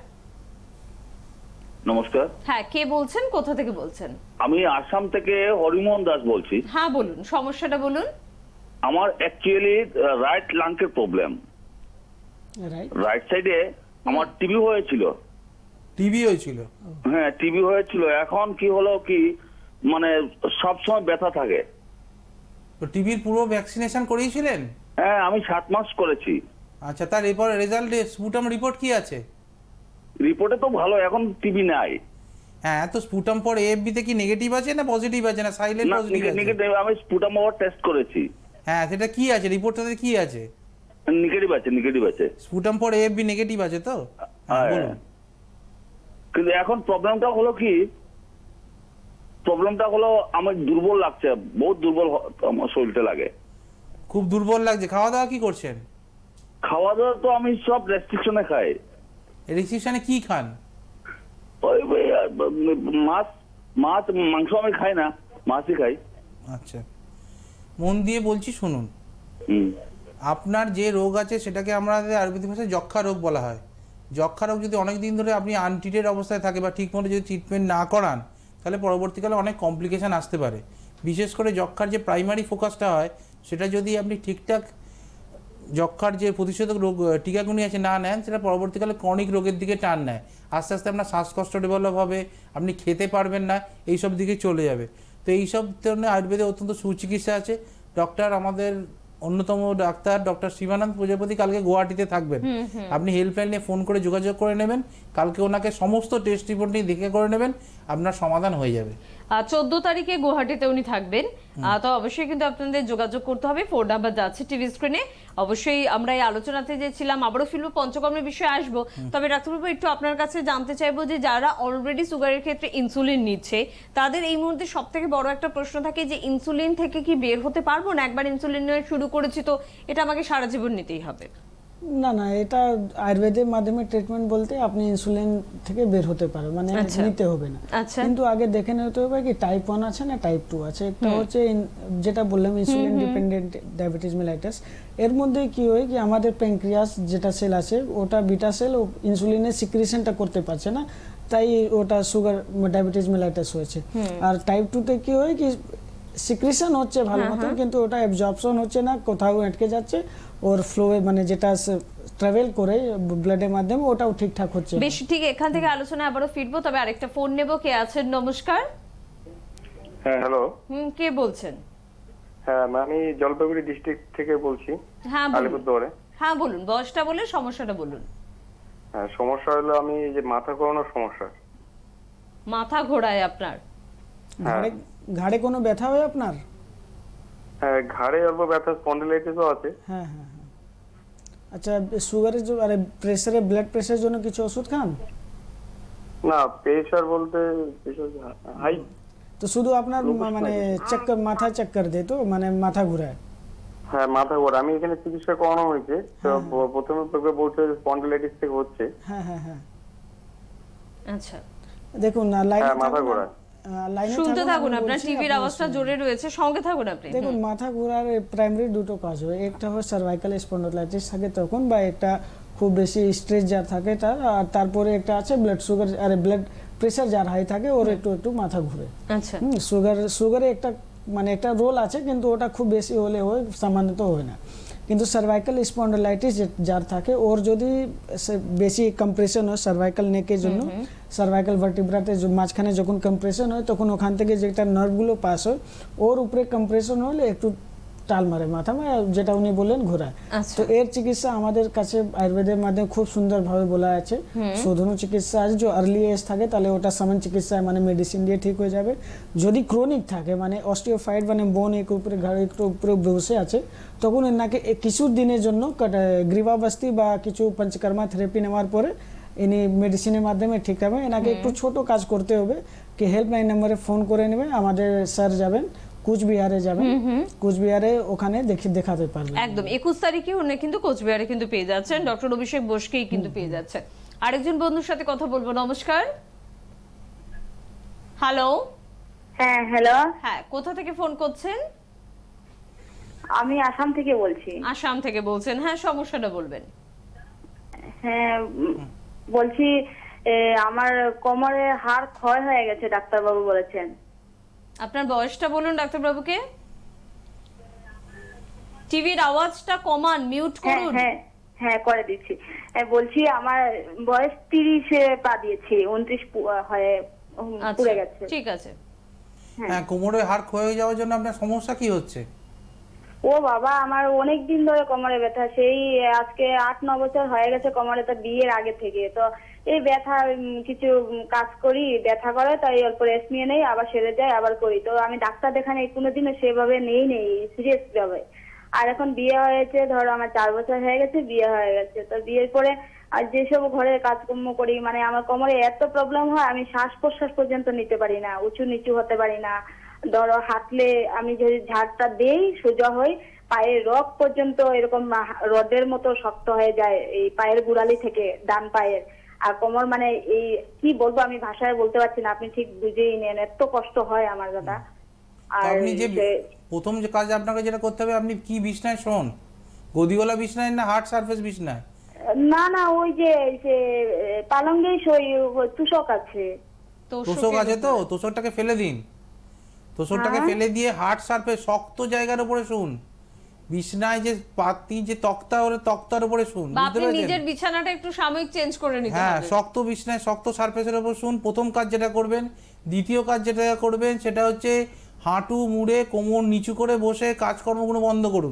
নমস্কার। হ্যাঁ, কে বলছেন, কোথা থেকে বলছেন? আমি আসাম থেকে হরিমোহন দাস বলছি। হ্যাঁ বলুন, সমস্যাটা বলুন। আমার অ্যাকচুয়ালি রাইট লাংকের প্রবলেম। রাইট সাইডে আমার টিবি হয়েছিল। টিবি হয়েছিল? হ্যাঁ টিবি হয়েছিল। এখন কি হলো কি মানে সব সময় ব্যথা থাকে। তো টিবির পুরো ভ্যাকসিনেশন করিয়েছিলেন? হ্যাঁ আমি সাত মাস করেছি। আচ্ছা, তার এরপর রেজাল্ট স্পুটাম রিপোর্ট কি আছে? রিপোর্টে তো ভালো, এখন টিবি নাই। হ্যাঁ, তো স্পুটাম পর এএফবি তে কি নেগেটিভ আছে না পজিটিভ আছে না সাইলেন্ট পজিটিভ আছে? নেগেটিভ। আমি স্পুটাম আবার টেস্ট করেছি। হ্যাঁ, সেটা কি আছে রিপোর্টটাতে কি আছে? নেগেটিভ আছে, নেগেটিভ আছে। স্পুটাম পর এএফবি নেগেটিভ আছে তো? হ্যাঁ বলুন। কিন্তু এখন প্রবলেমটা হলো কি, প্রবলেমটা হলো আমার দুর্বল লাগছে, বহুত দুর্বল আমার শরীরটা লাগে। খুব দুর্বল লাগছে। খাওয়া দাওয়া কি করছেন? খাওয়া দাওয়া তো আমি সব রেস্ট্রিকশনে খাই। রেস্ট্রিকশনে কি খান? ওই মাছ, মাছ মাংস আমি খাই না, মাছই খাই। আচ্ছা, মন দিয়ে বলছি শুনুন। আপনার যে রোগ আছে সেটাকে আমাদের আয়ুর্বেদিক ভাষায় যক্ষা রোগ বলা হয়। যক্ষা রোগ যদি অনেক দিন ধরে আপনি আনট্রিটেড অবস্থায় থাকে বা ঠিকমতো যদি ট্রিটমেন্ট না করান, তাহলে পরবর্তীকালে অনেক কমপ্লিকেশান আসতে পারে। বিশেষ করে যক্ষার যে প্রাইমারি ফোকাসটা হয় সেটা যদি আপনি ঠিকঠাক যক্ষার যে প্রতিষেধক রোগ টিকাগুলি আছে না নেন, সেটা পরবর্তীকালে ক্রনিক রোগের দিকে টান নেয়। আস্তে আস্তে আপনার শ্বাসকষ্ট ডেভেলপ হবে, আপনি খেতে পারবেন না, এইসব দিকে চলে যাবে। তো এইসব ধরনের আয়ুর্বেদে অত্যন্ত সুচিকিৎসা আছে। ডক্টর আমাদের অন্যতম ডাক্তার ডক্টর শিবানন্দ প্রজাপতি কালকে গুয়াহাটিতে থাকবেন। আপনি হেল্পলাইনে ফোন করে যোগাযোগ করে নেবেন। কালকে ওনাকে সমস্ত টেস্ট রিপোর্ট নিয়ে দেখে করে নেবেন, আপনার সমাধান হয়ে যাবে। চোদ্দ তারিখে গুয়াহাটিতে উনি থাকবেন। তো অবশ্যই কিন্তু আপনাদের যোগাযোগ করতে হবে। ফোন নাম্বার যাচ্ছে টিভি স্ক্রিনে। অবশ্যই আমরা এই আলোচনাতে যে ছিলাম, আবারও ফিরবো, পঞ্চকর্মের বিষয়ে আসবো। তবে ডাক্তারবাবু একটু আপনার কাছে জানতে চাইবো যে যারা অলরেডি সুগারের ক্ষেত্রে ইনসুলিন নিচ্ছে, তাদের এই মুহূর্তে সব থেকে বড় একটা প্রশ্ন থাকে যে ইনসুলিন থেকে কি বের হতে পারবো না? একবার ইনসুলিন নিয়ে শুরু করেছি তো এটা আমাকে সারা জীবন নিতেই হবে। না না, এটা আয়ুর্বেদের মাধ্যমে ট্রিটমেন্ট বলতে আপনি ইনসুলিন থেকে বের হতে পারেন, মানে নিতে হবে না। কিন্তু আগে দেখে নিতে হবে কি টাইপ ওয়ান আছে না টাইপ টু আছে। একটা হচ্ছে যেটা বললাম ইনসুলিন ডিপেন্ডেন্ট ডায়াবেটিস মেলাইটাস। এর মধ্যে কি হয় কি আমাদের প্যানক্রিয়াস যেটা সেল আছে ওটা বিটা সেল ইনসুলিনের সিক্রিশনটা করতে পারছে না, তাই ওটা সুগার ডায়াবেটিস মেলাইটাস হয়েছে। আর টাইপ টু তে কি হয় কি সিক্রিশন হচ্ছে ভালো মতো, কিন্তু ওটা অ্যাবজর্পশন হচ্ছে না, কোথাও আটকে যাচ্ছে, ওর ফ্লোয়ে মানে যেটা ট্রাভেল করে ব্লাডের মাধ্যমে ওটাও ঠিকঠাক হচ্ছে। বেশ, ঠিক এখান থেকে আলোচনা আবারও ফিরবো, তবে আরেকটা ফোন নেব। কে আছেন? নমস্কার। হ্যাঁ হ্যালো। হুম, কে বলছেন? হ্যাঁ আমি জলপাইগুড়ি ডিস্ট্রিক্ট থেকে বলছি। হ্যাঁ আলিপুরদুয়ারে। হ্যাঁ বলুন, বয়সটা বলে সমস্যাটা বলুন। হ্যাঁ সমস্যা হলো আমি যে মাথা ঘোরানোর সমস্যা। মাথা ঘোরায় আপনার? ঘাড়ে ঘাড়ে কোনো ব্যথা হয় আপনার? হ্যাঁ ঘাড়ে অল্প ব্যথা, স্পন্ডিলাইটিসও আছে। হ্যাঁ হ্যাঁ হ্যাঁ। আচ্ছা, সুগারের জন্য আরে প্রেসারে ব্লাড প্রেসারের জন্য কিছু ওষুধ খান? না প্রেসার বলতে হাই তো শুধু আপনার মানে চক্কর মাথা চক্কর দেয় তো মানে মাথা ঘোরায়? হ্যাঁ মাথা ঘোরা, আমি এখানে চিকিৎসা করানো হয়েছে, তো প্রথমে তোকে বলছে স্পন্ডিলাইটিস থেকে হচ্ছে। হ্যাঁ হ্যাঁ হ্যাঁ আচ্ছা দেখুন না লাইনে মাথা ঘোরা লাইনে শুনতে থাকুন, আপনার টিভির আওয়াজটা জোরে রয়েছে, সঙ্গে থাকুন আপনি। দেখুন মাথা ঘোরার প্রাইমারি দুটো কাজ হয়, একটা হয় সার্ভাইকাল স্পন্ডিলাইটিস থাকে তখন, বা একটা খুব বেশি স্ট্রেস যার থাকে তার, আর তারপরে একটা আছে ব্লাড সুগার আরে ব্লাড প্রেসার যার হাই থাকে ওর একটু একটু মাথা ঘুরে। আচ্ছা সুগার সুগারে একটা মানে একটা রোল আছে, কিন্তু ওটা খুব বেশি হলে হয়, সামান্যত হয় না। কিন্তু সার্ভাইকাল স্পন্ডিলাইটিস যার থাকে ওর যদি বেশি কম্প্রেশন হয় সার্ভাইকাল নেকের জন্য, সার্ভাইকাল ভার্টিব্রাতে মাঝখানে যখন কম্প্রেশন হয় তখন ওখান থেকে যেটা নার্ভগুলো পাস হয় ওর উপরে কম্প্রেশন হলে একটু টাল মারে মাথা, মানে যেটা উনি বললেন ঘোরায়। তো এর চিকিৎসা আমাদের কাছে আয়ুর্বেদের মাধ্যমে খুব সুন্দরভাবে বলা আছে। শোধন চিকিৎসা আছে, যে আর্লি এজ থাকে তাহলে ওটা সামান চিকিৎসা মানে মেডিসিন দিয়ে ঠিক হয়ে যাবে। যদি ক্রনিক থাকে মানে অস্টিওফাইড মানে বোন এক উপরে ঘাড় একটু উপরে বসে আছে, তখন এনাকে কিছু দিনের জন্য গ্রীবাবস্তি বা কিছু পঞ্চকর্মা থেরাপি নেওয়ার পরে ইনি মেডিসিনের মাধ্যমে ঠিক হবে। এনাকে একটু ছোট কাজ করতে হবে, কি হেল্পলাইন নম্বরে ফোন করে নেবে, আমাদের স্যার যাবেন কোচবিহারে যাবেন, কোচবিহারে ওখানে দেখে দেখাতে পারবেন। একদম একুশ তারিখে উনি কিন্তু কোচবিহারে কিন্তু পেয়ে যাচ্ছেন, ডক্টর অভিষেক বোসকেই কিন্তু পেয়ে যাচ্ছেন। আরেকজন বন্ধুর সাথে কথা বলবো। নমস্কার। হ্যালো। হ্যাঁ হ্যালো। হ্যাঁ কোথা থেকে ফোন করছেন? আমি আসাম থেকে বলছি। আসাম থেকে বলছেন, হ্যাঁ সমস্যাটা বলবেন। হ্যাঁ বলছি আমার কোমরে হাড় ক্ষয় হয়ে গেছে, ডাক্তারবাবু বলেছেন। আপনার বয়সটা বলুন ডাক্তারবাবুকে। টিভির আওয়াজটা কমান, মিউট করুন। হ্যাঁ হ্যাঁ করে দিচ্ছি। বলছি আমার বয়স তিরিশে পা দিয়েছি, উনত্রিশ হয়ে পুড়ে গেছে। ঠিক আছে। হ্যাঁ কোমরে হাড় ক্ষয়ে যাওয়ার জন্য আপনার সমস্যা কি হচ্ছে? ও বাবা আমার অনেক দিন ধরে কোমরে ব্যথা, সেই আজকে আট ন বছর হয়ে গেছে কোমরে, তো বিয়ের আগে থেকে। তো এই ব্যথা কিছু কাজ করি ব্যথা করে, তাই অল্প রেস্ট নিয়ে নেই, আবার সেরে যায়, আবার করি। তো আমি ডাক্তার দেখানে কোনোদিনও সেভাবে নেই নেই সিরিয়াস ভাবে। আর এখন বিয়ে হয়েছে ধরো আমার চার বছর হয়ে গেছে, বিয়ে হয়ে গেছে। তো বিয়ের পরে আর যেসব ঘরে কাজকর্ম করি মানে আমার কোমরে এত প্রবলেম হয়, আমি শ্বাস প্রশ্বাস পর্যন্ত নিতে পারি না, উঁচু নিচু হতে পারি না। ধরো হাঁটলে আমি যদি ঝাড়টা দেই সোজা হই, পায়ের রগ পর্যন্ত এরকম রডের মতো শক্ত হয়ে যায় এই পায়ের গোড়ালি থেকে ডান পায়ের। আর কোমর মানে এই কি বলবো আমি ভাষায় বলতে পারছি না, আপনি ঠিক বুঝেই নেন, এত কষ্ট হয় আমার দাদা। আর আপনি যে প্রথম যে কাজ আপনাকে যেটা করতে হবে, আপনি কি বিছনায় শোন? গদিওয়ালা বিছনায় না হার্ড সারফেস বিছনায়? না না ওই যে পালঙ্গেই সই, তুষক আছে। তোষক আছে তো তোষকটাকে ফেলে দিন, তোষকটাকে ফেলে দিয়ে হার্ড সারফেস শক্ত জায়গার উপরে শুন। বিছনায় যে পাতি যে তক্তা ওর তক্তার উপরে শুন, বুঝতে পারছেন? নিজের বিছানাটা একটু সাময়িক চেঞ্জ করে নিতে হবে। হ্যাঁ শক্ত বিছনায় শক্ত সারফেসের উপর শুন। প্রথম কাজ যেটা করবেন। দ্বিতীয় কাজ যেটা করবেন সেটা হচ্ছে হাঁটু মুড়ে কোমর নিচু করে বসে কাজকর্মগুলো বন্ধ করুন।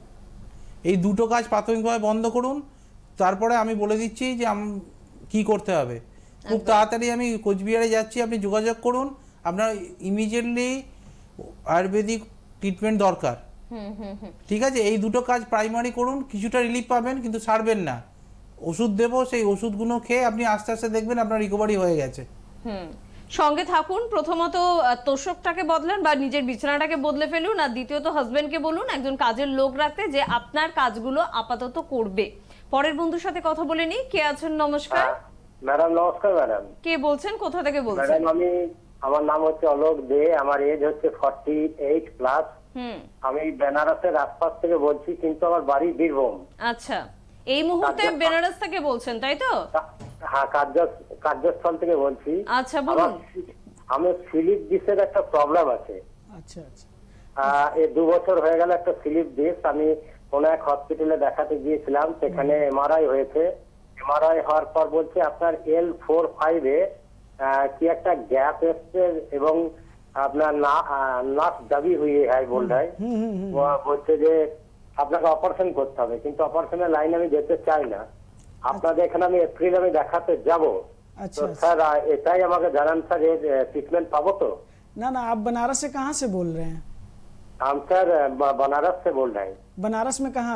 এই দুটো কাজ প্রাথমিকভাবে বন্ধ করুন, তারপরে আমি বলে দিচ্ছি যে কি করতে হবে। খুব তাড়াতাড়ি আমি কোচবিহারে যাচ্ছি, আপনি যোগাযোগ করুন। আপনার ইমিডিয়েটলি আয়ুর্বেদিক ট্রিটমেন্ট দরকার, ঠিক আছে? এই দুটো কাজ প্রাইমারি করুন, কিছুটা রিলিফ পাবেন কিন্তু ছাড়বেন না। ওষুধ দেবো, সেই ওষুধগুলো খেয়ে আপনি আস্তে আস্তে দেখবেন আপনার রিকভারি হয়ে গেছে। হুম সঙ্গে থাকুন। প্রথমত তোষকটাকে বদলান বা নিজের বিছানাটাকে বদলে ফেলুন, আর দ্বিতীয়ত হাজবেন্ডকে বলুন একজন কাজের লোক রাখতে, যে আপনার কাজগুলো আপাতত করবে। পরের বন্ধুর সাথে কথা বলে নি। কে আছেন? নমস্কার ম্যাডাম। নমস্কার ম্যাডাম। কে বলছেন, কোথা থেকে বলছেন? ম্যাডাম আমি আমার নাম হচ্ছে অলোক দে, আমার এজ হচ্ছে ফর্টি এইট প্লাস। আমি বেনারসের আশপাশ থেকে বলছি, কিন্তু আমার বাড়ি বীরভূম। আচ্ছা এই মুহূর্তে বেনারস থেকে বলছেন তাই তো? হ্যাঁ কার্য কার্যস্থল থেকে বলছি। আচ্ছা বলুন। আমার স্লিপ ডিসের একটা প্রবলেম আছে। আচ্ছা আচ্ছা। এই দু বছর হয়ে গেল একটা স্লিপ ডিস। আমি কোন এক হসপিটালে দেখাতে গিয়েছিলাম, সেখানে এমআরআই হয়েছে। এমআরআই হওয়ার পর বলছে আপনার এল ফোর ফাইভ এ কি একটা গ্যাপ এসছে এবং আপনার নার্ভ দাবি হয়ে হয় বল রায় বলছে যে আপনাকে অপারেশন করতে হবে, কিন্তু অপারেশনের লাইনে আমি যেতে চাই না। আপনাদের এখানে আমি এপ্রিল আমি দেখাতে যাব। तो सर এটাই আমাকে জানান স্যার, এর ট্রিটমেंट পাবো তো? ना ना आप बनारस से कहाँ से बोल रहे हैं? हम सर बनारस से बोल रहे हैं। बनारस में कहाँ?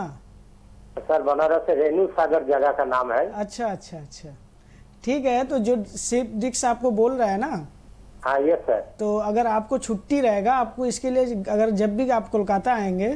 सर बनारस से रेणु सागर जगह का नाम है। अच्छा अच्छा अच्छा ठीक है। तो जो स्लिप डिस्क आपको बोल रहा है ना, हाँ यस सर। तो अगर आपको छुट्टी रहेगा, आपको इसके लिए अगर जब भी आप कोलकाता आएंगे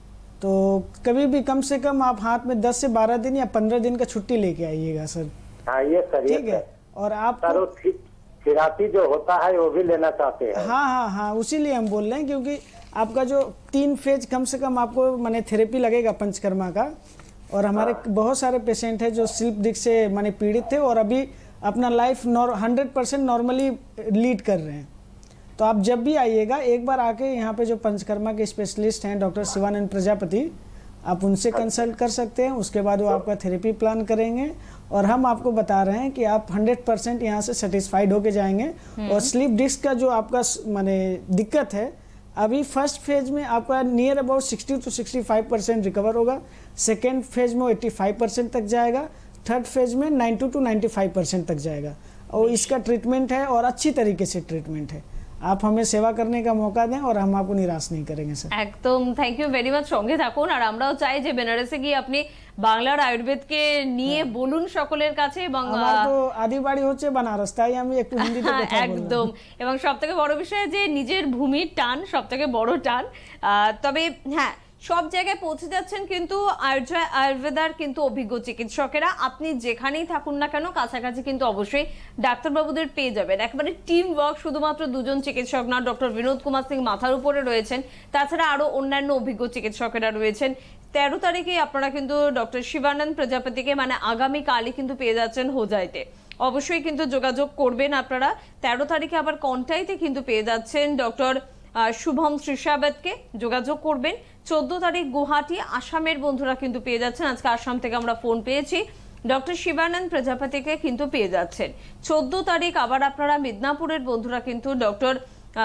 तो कभी भी कम से कम आप हाथ में दस से बारह दिन या पंद्रह दिन का छुट्टी लेके आइएगा सर। हाँ ये सर, ठीक है। और आपको थेरापी जो होता है वो भी लेना चाहते हैं। हाँ हाँ हाँ, उसी लिए हम बोल रहे हैं, क्योंकि आपका जो तीन फेज कम से कम आपको माने थेरेपी लगेगा पंचकर्मा का। और हमारे हाँ। बहुत सारे पेशेंट हैं जो स्लिप डिस्क से माने पीड़ित थे और अभी अपना life hundred percent normally lead कर रहे हैं। तो आप जब भी आइएगा एक बार आके यहाँ पे जो पंचकर्मा के स्पेशलिस्ट हैं डॉक्टर शिवानंद प्रजापति, आप उनसे कंसल्ट कर सकते हैं। उसके बाद वो आपका थेरेपी प्लान करेंगे और हम आपको बता रहे हैं कि आप हंड्रेड परसेंट यहाँ से सेटिस्फाइड होके जाएंगे। और स्लीप डिस्क का जो आपका माने दिक्कत है, अभी फर्स्ट फेज में आपका near about sixty to sixty five percent recover होगा, सेकेंड फेज में एट्टी फाइव परसेंट तक जाएगा, थर्ड फेज में ninety to ninety five percent तक जाएगा। और इसका ट्रीटमेंट है और अच्छी तरीके से ट्रीटमेंट है। आप हमें सेवा करने का मौका दें और हम आपको निराश नहीं करेंगे सर। একদম থ্যাংক ইউ ভেরি মাচ, সঙ্গে থাকুন। আর আমরাও চাই যে বেনারসে গিয়ে আপনি বাংলার আয়ুর্বেদকে নিয়ে বলুন সকলের কাছে। এবং আমার তো আদি বাড়ি হচ্ছে বেনারস, তাই আমি একটু হিন্দিতে কথা বললাম। একদম। এবং সবথেকে বড় বিষয় যে নিজের ভূমির টান সবথেকে বড় টান। তবে হ্যাঁ, সব জায়গায় পৌঁছে যাচ্ছেন কিন্তু আয়ুর্বেদার কিন্তু অভিজ্ঞ চিকিৎসকেরা। আপনি যেখানেই থাকুন না কেন কাছাকাছি কিন্তু অবশ্যই ডাক্তারবাবুদের পেয়ে যাবেন। একেবারে টিম ওয়ার্ক, শুধুমাত্র দুজন চিকিৎসক না, ডক্টর বিনোদ কুমার সিং মাথার উপরে রয়েছেন, তাছাড়া আরো অন্যান্য অভিজ্ঞ চিকিৎসকেরা রয়েছেন। তেরো তারিখে আপনারা কিন্তু ডক্টর শিবানন্দ প্রজাপতিকে মানে আগামীকালই কিন্তু পেয়ে যাচ্ছেন হোজাইতে। অবশ্যই কিন্তু যোগাযোগ করবেন আপনারা। তেরো তারিখে আবার কন্টাইতে কিন্তু পেয়ে যাচ্ছেন ডক্টর শুভম শ্রীসাবতকে, যোগাযোগ করবেন। চোদ্দ তারিখ গুয়াহাটি আসামের বন্ধুরা কিন্তু পেয়ে যাচ্ছেন, আজকে আসাম থেকে আমরা ফোন পেয়েছি, ডক্টর শিবানন্দ প্রজাপতিকে কিন্তু পেয়ে যাচ্ছেন। চোদ্দ তারিখ আবার আপনারা মিদনাপুরের বন্ধুরা কিন্তু ডক্টর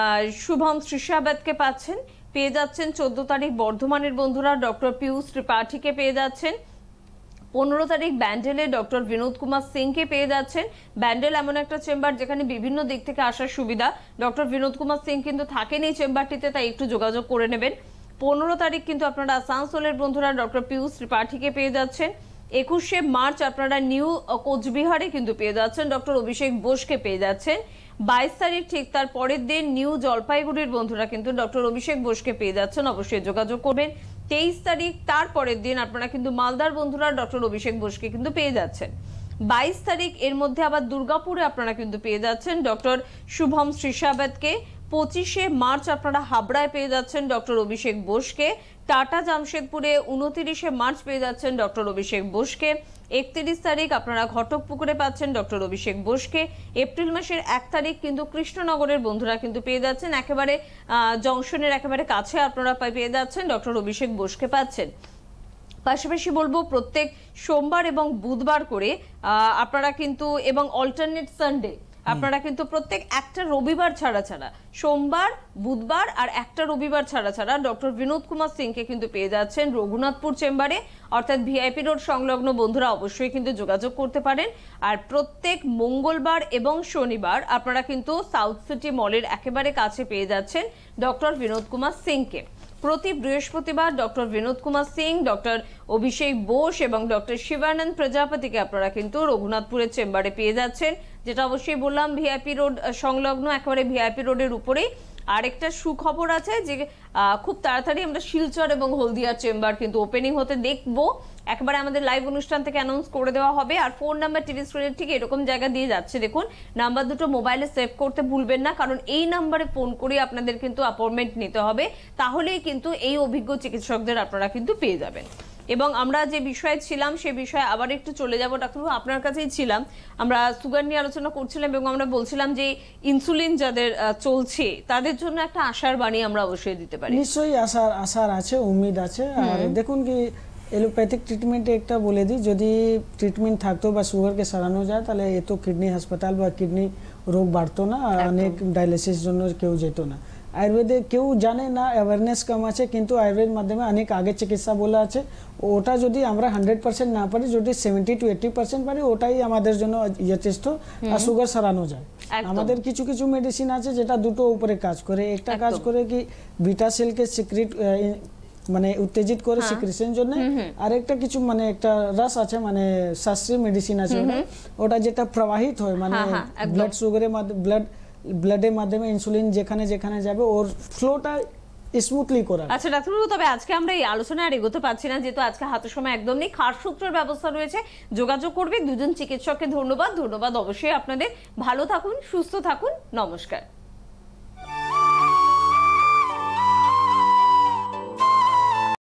শুভম শ্রীসাবতকে পাচ্ছেন, পেয়ে যাচ্ছেন। চোদ্দ তারিখ বর্ধমানের বন্ধুরা ডক্টর পীয়ূষ ত্রিপাঠীকে পেয়ে যাচ্ছেন। পনেরো তারিখ ব্যান্ডেলে ডক্টর বিনোদ কুমার সিংকে পেয়ে যাচ্ছেন। ব্যান্ডেল এমন একটা চেম্বার যেখানে বিভিন্ন দিক থেকে আসার সুবিধা। ডক্টর বিনোদ কুমার সিং কিন্তু থাকেন এই চেম্বারটিতে, তাই একটু যোগাযোগ করে নেবেন। পনেরো তারিখ কিন্তু আপনারা আসানসোলের বন্ধুরা ডক্টর পীয়ূষ ত্রিপাঠীকে পেয়ে যাচ্ছেন। একুশে মার্চ আপনারা নিউ কোচবিহারে কিন্তু পেয়ে যাচ্ছেন ডক্টর অভিষেক বোসকে পেয়ে যাচ্ছেন। বাইশ তারিখ ঠিক তার পরের দিন নিউ জলপাইগুড়ির বন্ধুরা কিন্তু ডক্টর অভিষেক বোসকে পেয়ে যাচ্ছেন, অবশ্যই যোগাযোগ করবেন। তেইশ তারিখ তার পরের দিন আপনারা কিন্তু মালদার বন্ধুরা ডক্টর অভিষেক বোসকে কিন্তু পেয়ে যাচ্ছেন। বাইশ তারিখ এর মধ্যে আবার দুর্গাপুরে আপনারা কিন্তু পেয়ে যাচ্ছেন ডক্টর শুভম শ্রীসাবতকে। পঁচিশে মার্চ আপনারা হাবড়ায় পেয়ে যাচ্ছেন ডক্টর অভিষেক বোসকে। টাটা জামশেদপুরে উনতিরিশে মার্চ পেয়ে যাচ্ছেন ডক্টর অভিষেক বোসকে। একত্রিশ তারিখ আপনারা ঘটকপুকুরে পাচ্ছেন ডক্টর অভিষেক বোসকে। এপ্রিল মাসের এক তারিখ কিন্তু কৃষ্ণনগরের বন্ধুরা কিন্তু পেয়ে যাচ্ছেন, একেবারে জংশনের একেবারে কাছে আপনারা পেয়ে যাচ্ছেন ডক্টর অভিষেক বোসকে পাচ্ছেন। পাশাপাশি বলবো প্রত্যেক সোমবার এবং বুধবার করে আপনারা কিন্তু এবং অল্টারনেট সানডে আপনারা কিন্তু প্রত্যেক একটা রবিবার ছাড়া ছাড়া সোমবার বুধবার আর একটা রবিবার ছাড়া ছাড়া ডক্টর বিনোদ কুমার সিংকে কিন্তু পেয়ে যাচ্ছেন রঘুনাথপুর চেম্বারে, অর্থাৎ ভিআইপি রোড সংলগ্ন বন্ধুরা অবশ্যই কিন্তু যোগাযোগ করতে পারেন। আর প্রত্যেক মঙ্গলবার এবং শনিবার আপনারা কিন্তু সাউথ সিটি মলের একেবারে কাছে পেয়ে যাচ্ছেন ডক্টর বিনোদ কুমার সিংকে। প্রতি বৃহস্পতিবার ডক্টর বিনোদ কুমার সিং, ডক্টর অভিষেক বোস এবং ডক্টর শিবানন্দ প্রজাপতিকে আপনারা কিন্তু রঘুনাথপুরের চেম্বারে পেয়ে যাচ্ছেন, যেটা অবশ্যই বললাম ভিআইপি রোড সংলগ্ন, একেবারে ভিআইপি রোডের উপরেই। আরেকটা সুখবর আছে যে খুব তাড়াতাড়ি আমরা শিলচর এবং হলদিয়ার চেম্বার কিন্তু ওপেনিং হতে দেখবো, একেবারে আমাদের লাইভ অনুষ্ঠান থেকে অ্যানাউন্স করে দেওয়া হবে। আর ফোন নাম্বার টিভি স্ক্রিনের ঠিক এরকম জায়গা দিয়ে যাচ্ছে, দেখুন নাম্বার দুটো মোবাইলে সেভ করতে ভুলবেন না, কারণ এই নাম্বারে ফোন করে আপনাদের কিন্তু অ্যাপয়েন্টমেন্ট নিতে হবে, তাহলেই কিন্তু এই অভিজ্ঞ চিকিৎসকদের আপনারা কিন্তু পেয়ে যাবেন। এবং আমরা যে বিষয়ে ছিলাম সে বিষয়ে আবার একটু চলে যাব ডাক্তারবাবু, আপনার কাছেই ছিলাম, আমরা সুগার নিয়ে আলোচনা করছিলাম এবং আমরা বলছিলাম যে ইনসুলিন যাদের চলছে তাদের জন্য একটা আশার বাণী আমরা অবশ্যই দিতে পারি। নিশ্চয়ই আশার আশার আছে, উম্মিদ আছে। আর দেখুন কি এলোপ্যাথিক ট্রিটমেন্টে একটা বলে দিই, যদি ট্রিটমেন্ট থাকতো বা সুগারকে সারানো যায় তাহলে এত কিডনি হাসপাতাল বা কিডনি রোগ বাড়তো না, অনেক ডায়ালিসিস জন্য কেউ যেত না। আয়ুর্বেদে কেউ জানে না, অ্যাওয়ারনেস কম আছে, কিন্তু আয়ুর্বেদ মাধ্যমে অনেক আগে চিকিৎসা বলা আছে। ওটা যদি আমরা হান্ড্রেড পার্সেন্ট না পারি, যদি সেভেন্টি টু এইটি পার্সেন্ট পারি, ওটাই আমাদের জন্য যথেষ্ট আর সুগার সারানো যায়। আমাদের কিছু কিছু মেডিসিন আছে যেটা দুটো উপরে কাজ করে, একটা কাজ করে কি বিটা সেলকে সিক্রিট মানে উত্তেজিত করে সিক্রেশন জন্য, আর একটা কিছু মানে একটা রস আছে মানে শাস্ত্রীয় মেডিসিন আছে ওটা যেটা প্রবাহিত হয় মানে ব্লাড সুগারের মাধ্যমে ব্লাড ব্লাডের মাধ্যমে ইনসুলিন যেখানে যেখানে যাবে ওর ফ্লোটা স্মুথলি করা। আচ্ছা ডাক্তারবাবু, তবে আজকে আমরা এই আলোচনা আর এগোতে পারছি না, যেহেতু আজকে হাতে সময় একদম নেই। খারসূত্রের ব্যবস্থা রয়েছে, যোগাযোগ করবে। দুজন চিকিৎসককে ধন্যবাদ। ধন্যবাদ অবশ্যই আপনাদের। ভালো থাকুন, সুস্থ থাকুন, নমস্কার।